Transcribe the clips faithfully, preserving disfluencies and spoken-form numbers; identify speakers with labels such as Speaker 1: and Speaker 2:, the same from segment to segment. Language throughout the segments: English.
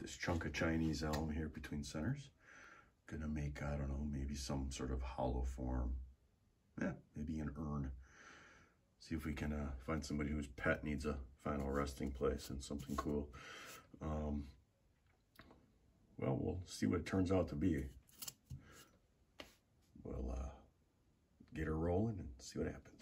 Speaker 1: this chunk of Chinese elm here between centers. Gonna make, I don't know, maybe some sort of hollow form. Yeah, maybe an urn. See if we can uh, find somebody whose pet needs a final resting place and something cool. Um, well, we'll see what it turns out to be. We'll uh, get her rolling and see what happens.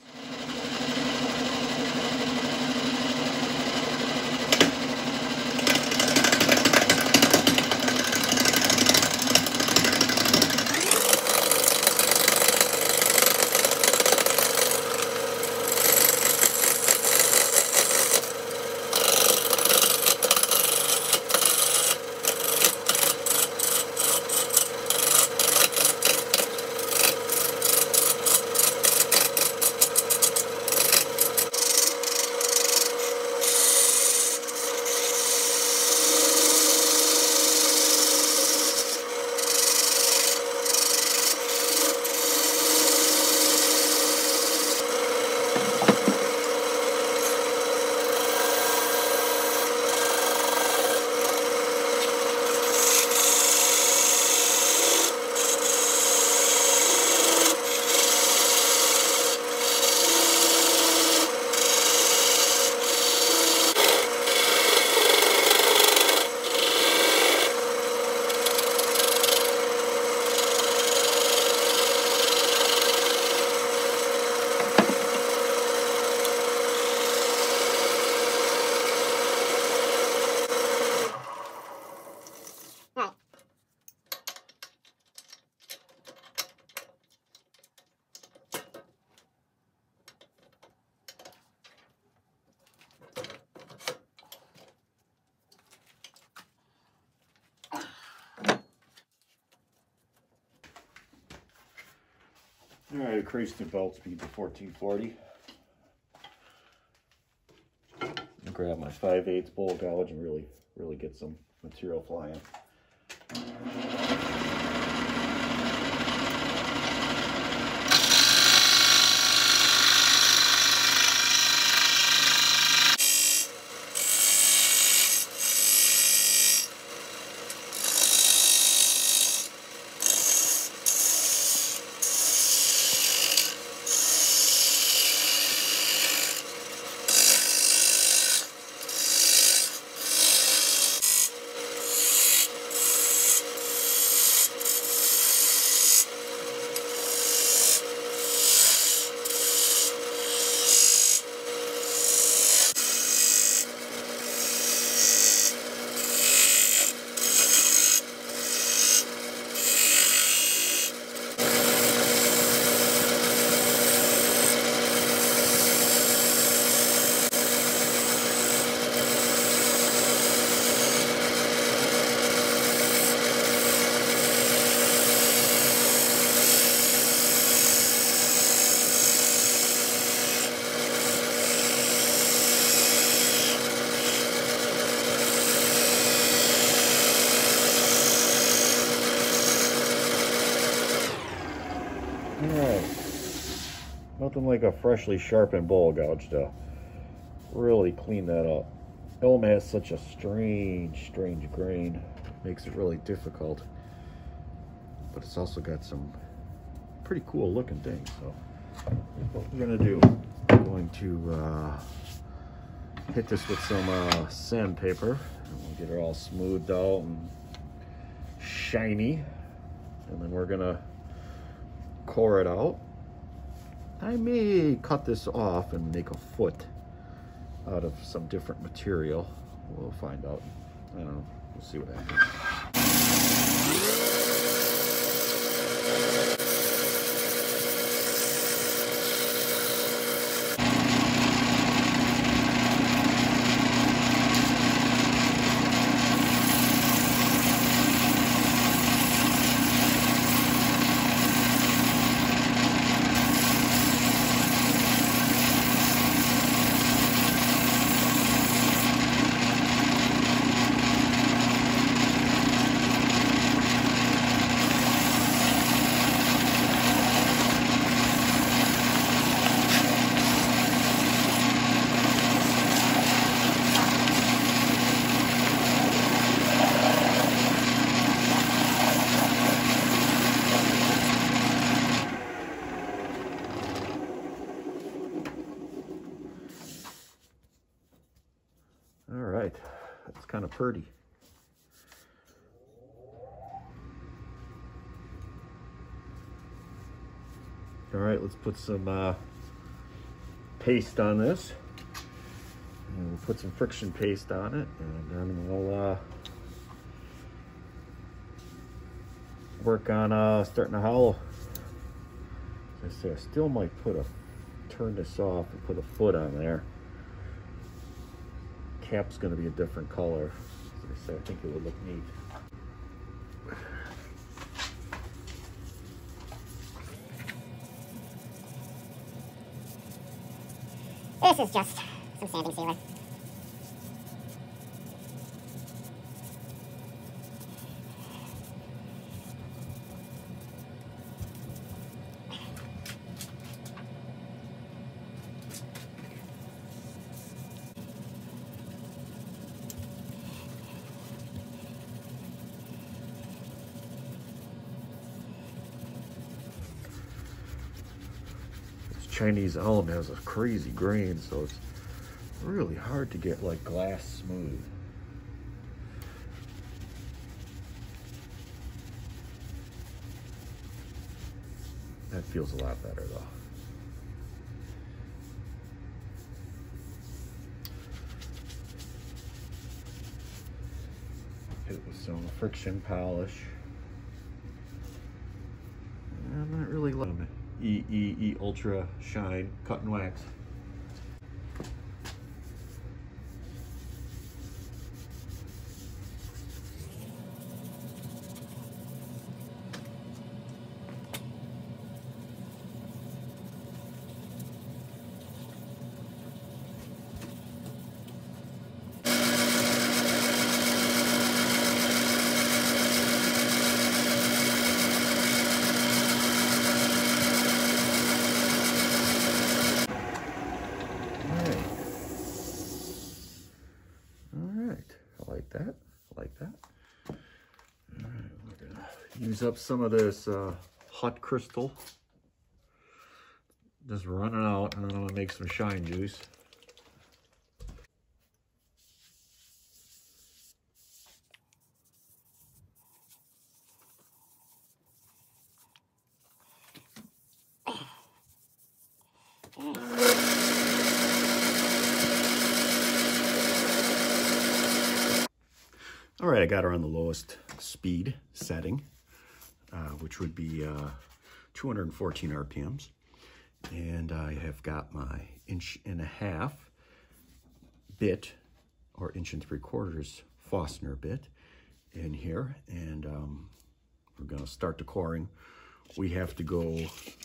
Speaker 1: All right, increase the belt speed to fourteen forty. I'll grab my five eighths bowl gouge and really, really get some material flying. Alright, nothing like a freshly sharpened bowl gouge to really clean that up. Elm has such a strange, strange grain. Makes it really difficult. But it's also got some pretty cool looking things. So what we're going to do, we're going to uh, hit this with some uh, sandpaper. And we'll get it all smoothed out and shiny. And then we're going to core it out. I may cut this off and make a foot out of some different material. We'll find out. I don't know. We'll see what happens. All right, that's kind of pretty. All right, let's put some uh, paste on this. And we'll put some friction paste on it, and then we'll uh, work on uh, starting to hollow. As I say, I still might put a turn this off and put a foot on there. Cap's going to be a different color. As I say, I think it would look neat.
Speaker 2: This is just some sanding sealer.
Speaker 1: Chinese Elm has a crazy grain, so it's really hard to get like glass smooth. That feels a lot better though. Hit it with some friction polish. I'm not really loving it. E E E Ultra Shine Cut and Wax. That, I like that. All right, we're gonna use up some of this uh, hot crystal. Just running out, and then I'm gonna make some shine juice. All right, I got her on the lowest speed setting, uh, which would be uh, two hundred fourteen R P Ms. And I have got my inch and a half bit, or inch and three quarters Forstner bit in here. And um, we're gonna start the coring. We have to go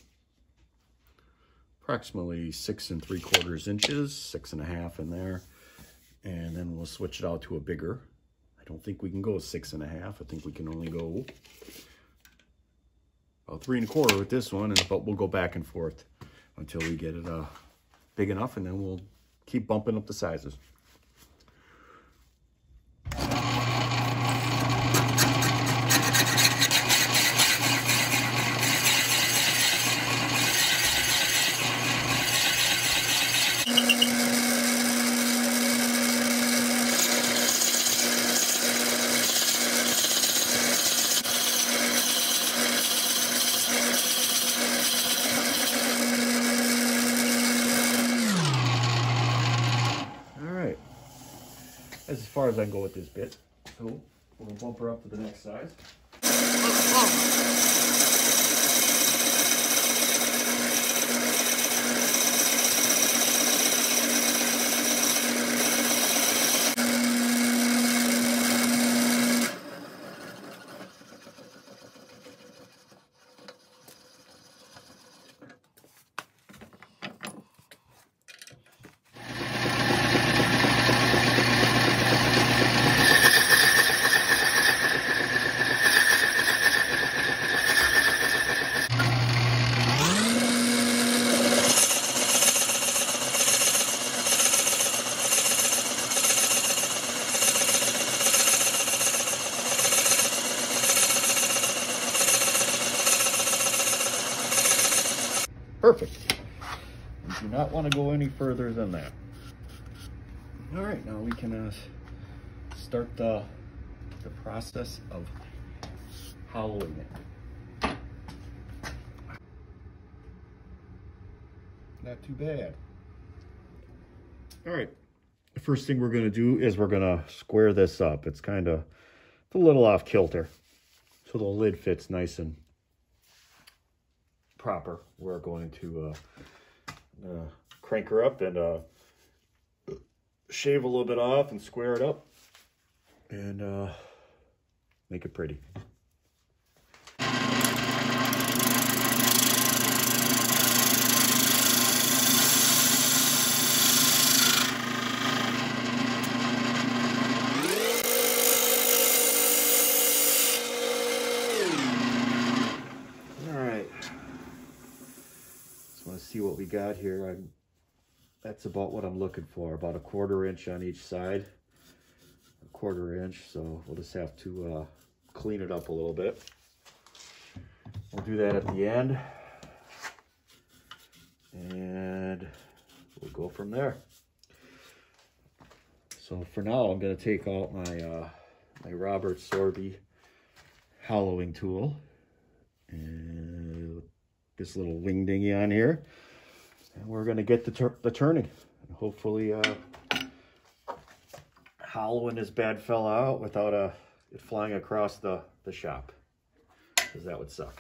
Speaker 1: approximately six and three quarters inches, six and a half in there. And then we'll switch it out to a bigger. I don't think we can go six and a half. I think we can only go about three and a quarter with this one, and but we'll go back and forth until we get it uh, big enough, and then we'll keep bumping up the sizes. As far as I can go with this bit. So we'll bump her up to the next size. Perfect. You do not want to go any further than that. All right, now we can uh, start the, the process of hollowing it. Not too bad. All right, the first thing we're gonna do is we're gonna square this up. It's kind of a little off kilter, so the lid fits nice and proper. We're going to uh, uh, crank her up and uh, shave a little bit off and square it up and uh, make it pretty. See what we got here. I'm, that's about what I'm looking for, about a quarter inch on each side, a quarter inch. So we'll just have to uh, clean it up a little bit. We'll do that at the end, and we'll go from there. So for now, I'm going to take out my uh, my Robert Sorby hollowing tool and this little wing dinghy on here, and we're going to get the, tur the turning and hopefully uh, hollowing this bad fella out without uh, it flying across the, the shop, because that would suck.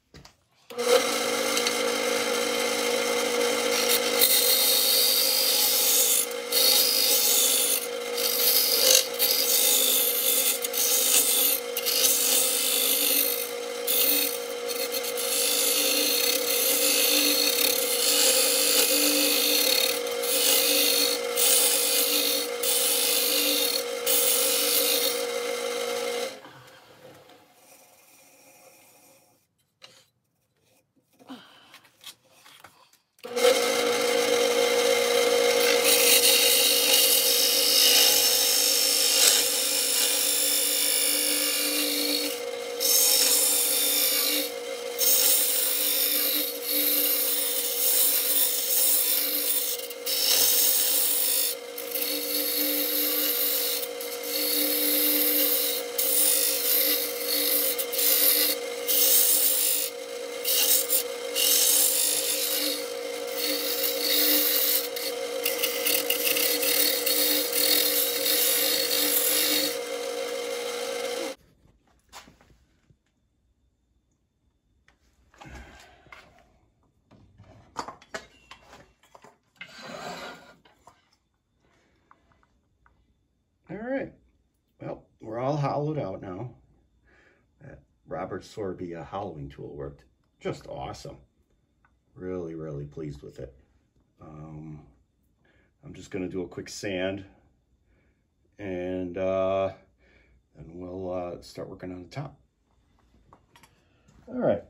Speaker 1: All right, well, we're all hollowed out now. That Robert Sorby uh, hollowing tool worked just awesome. Really, really pleased with it. Um, I'm just gonna do a quick sand, and uh, then we'll uh, start working on the top. All right.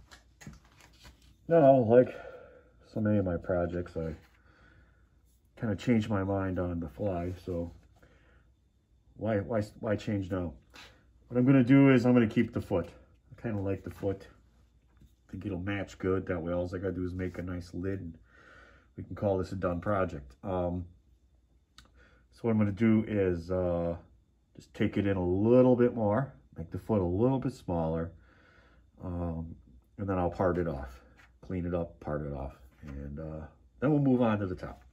Speaker 1: Now, like so many of my projects, I kind of changed my mind on the fly, so Why, why, why change now? What I'm going to do is I'm going to keep the foot. I kind of like the foot. I think it'll match good. That way all I got to do is make a nice lid, and we can call this a done project. Um, so what I'm going to do is uh, just take it in a little bit more, make the foot a little bit smaller, um, and then I'll part it off. Clean it up, part it off, and uh, then we'll move on to the top.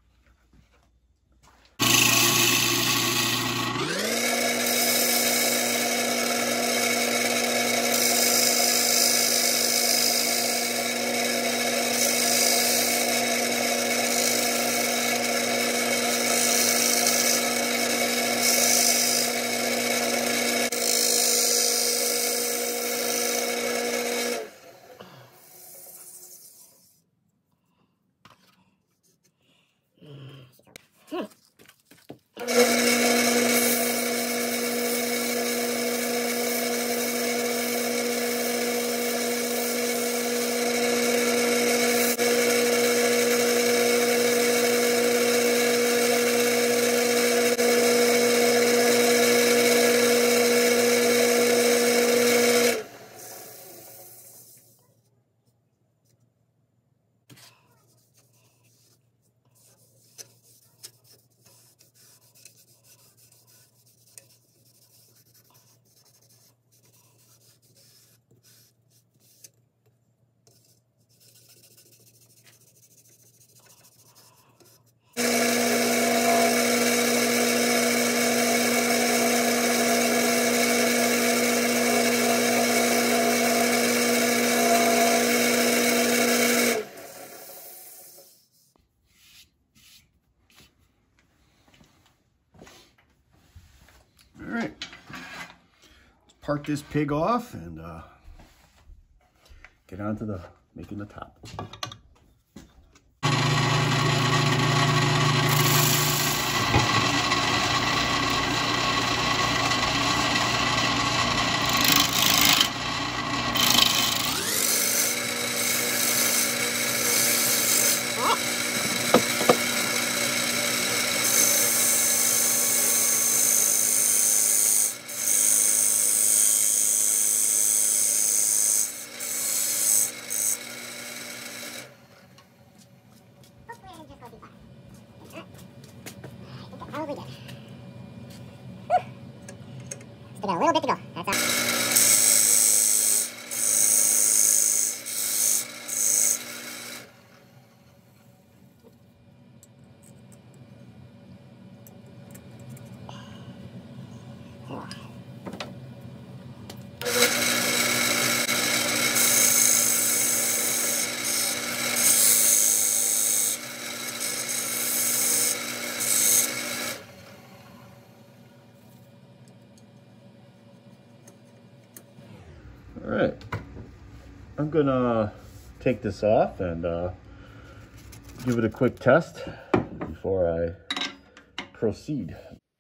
Speaker 1: part this pig off and uh, get on to the making the top.
Speaker 2: Probably good. Whew. Still got a little bit to go. That's all.
Speaker 1: All right, I'm gonna take this off and uh, give it a quick test before I proceed.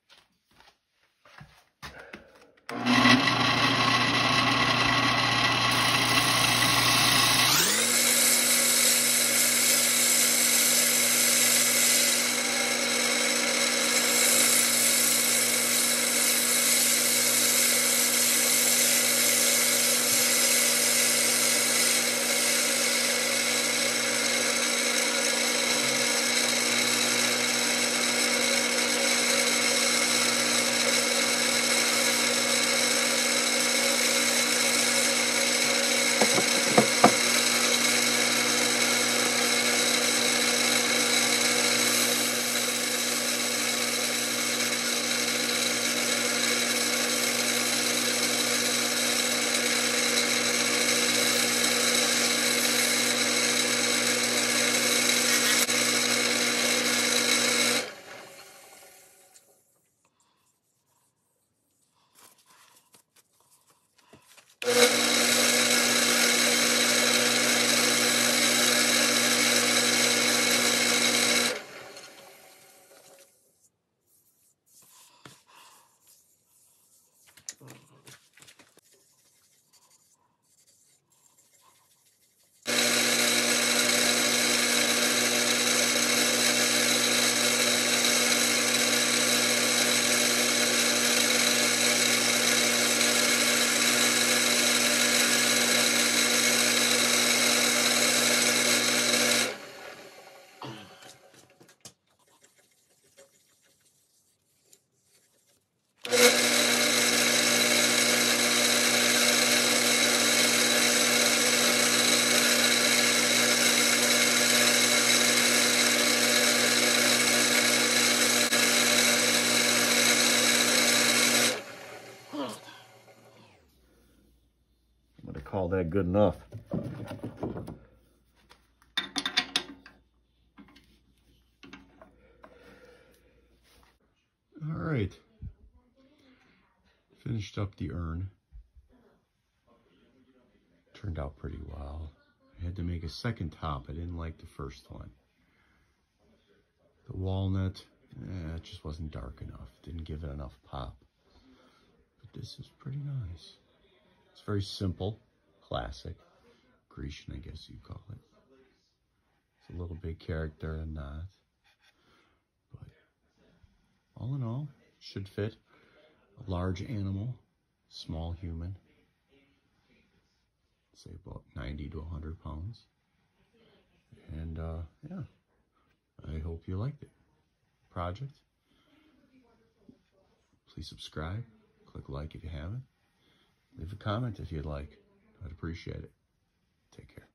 Speaker 1: Call that good enough. All right, finished up the urn. Turned out pretty well. I had to make a second top. I didn't like the first one. The walnut, eh, it just wasn't dark enough. Didn't give it enough pop. But this is pretty nice. It's very simple. Classic, Grecian, I guess you call it. It's a little big character and not, but all in all, should fit a large animal, small human, say about ninety to a hundred pounds. And uh, yeah, I hope you liked it. Project. Please subscribe, click like if you haven't, leave a comment if you'd like. I'd appreciate it. Take care.